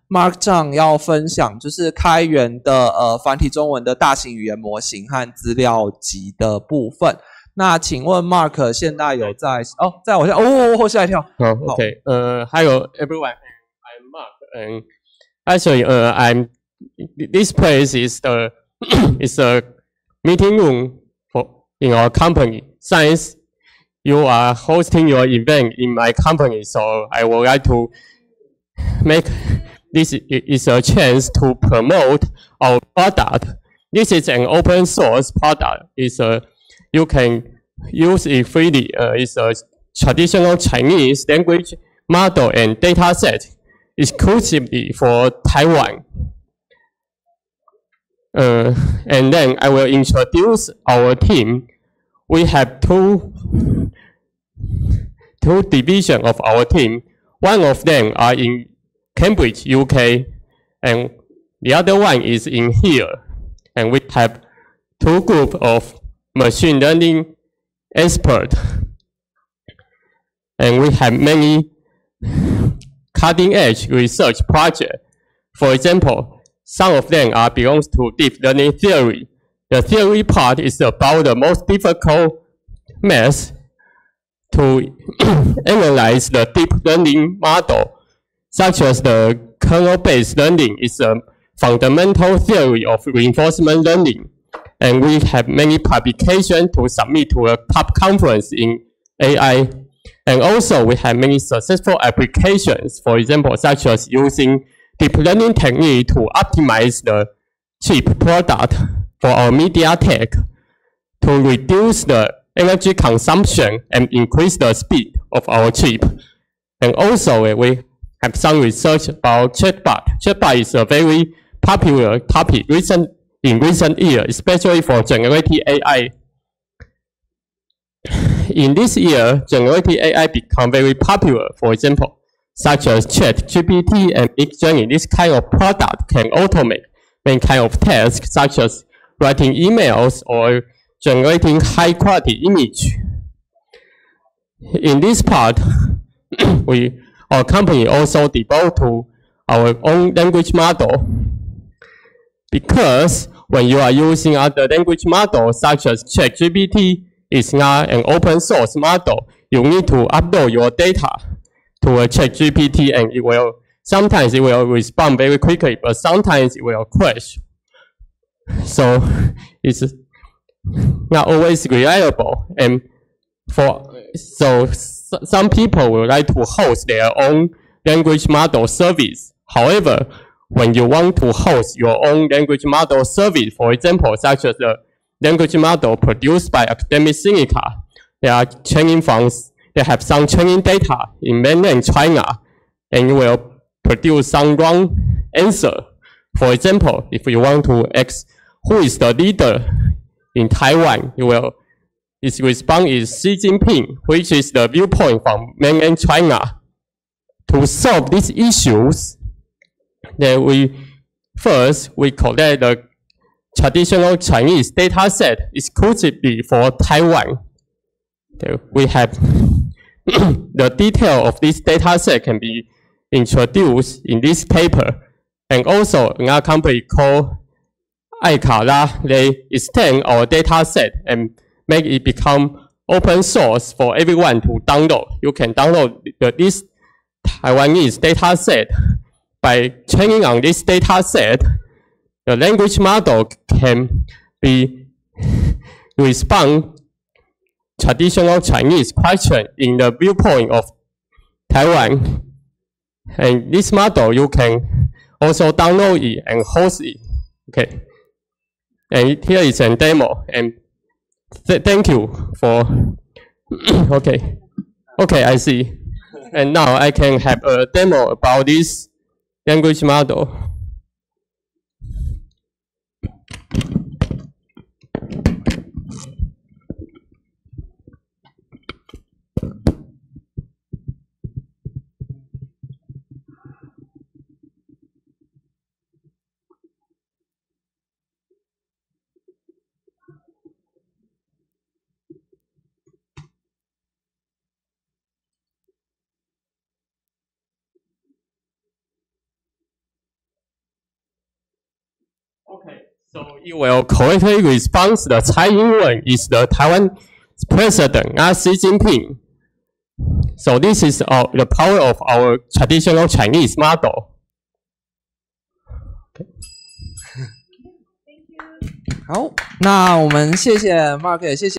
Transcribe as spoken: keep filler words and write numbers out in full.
Mark Zhang 要分享就是开源的呃繁体中文的大型语言模型和资料集的部分。那请问 Mark 现在有在哦，在我下哦，我吓一跳。 好 ，OK， 呃 ，Hello everyone, I'm Mark, and actually, uh, I'm this place is the is a meeting room for in our company. Since you are hosting your event in my company, so I would like to make this is a chance to promote our product. This is an open source product. It's a you can use it freely. Uh, it's a traditional Chinese language model and data set exclusively for Taiwan. Uh, and then I will introduce our team. We have two, two divisions of our team. One of them are in Cambridge, U K, and the other one is in here. And we have two groups of machine learning experts. And we have many cutting edge research projects. For example, some of them are belongs to deep learning theory. The theory part is about the most difficult math to analyze the deep learning model, such as the kernel-based learning is a fundamental theory of reinforcement learning. And we have many publications to submit to a top conference in A I. And also we have many successful applications, for example, such as using deep learning technique to optimize the chip product for our MediaTek to reduce the energy consumption and increase the speed of our chip. And also we have some research about chatbot. Chatbot is a very popular topic recent, in recent years, especially for generative A I. In this year, generative A I become very popular. For example, such as ChatGPT and Midjourney. This kind of product can automate many kind of tasks, such as writing emails or generating high quality image. In this part, we our company also devote to our own language model, because when you are using other language models such as ChatGPT, it's not an open source model. You need to upload your data to a ChatGPT, and it will sometimes it will respond very quickly, but sometimes it will crash. So it's not always reliable, and for so some people would like to host their own language model service. However, when you want to host your own language model service, for example, such as the language model produced by Academic Sinica, they are training from, they have some training data in mainland China, and you will produce some wrong answer. For example, if you want to ask who is the leader in Taiwan, you will, its response is Xi Jinping, which is the viewpoint from mainland China. To solve these issues, then we first we collect the traditional Chinese data set exclusively for Taiwan. Okay, we have the detail of this data set can be introduced in this paper. And also another company called Aikala, they extend our data set and make it become open source for everyone to download. You can download the, this Taiwanese data set. By training on this data set, the language model can be respond traditional Chinese question in the viewpoint of Taiwan. And this model, you can also download it and host it. Okay. And here is a demo. And th thank you for, okay. Okay, I see. And now I can have a demo about this language model. Okay, so it will correctly respond the Tsai Ing-wen is the Taiwan president, not Xi Jinping. So this is uh, the power of our traditional Chinese model. Okay. 好，那我们谢谢 Mark， 也谢谢。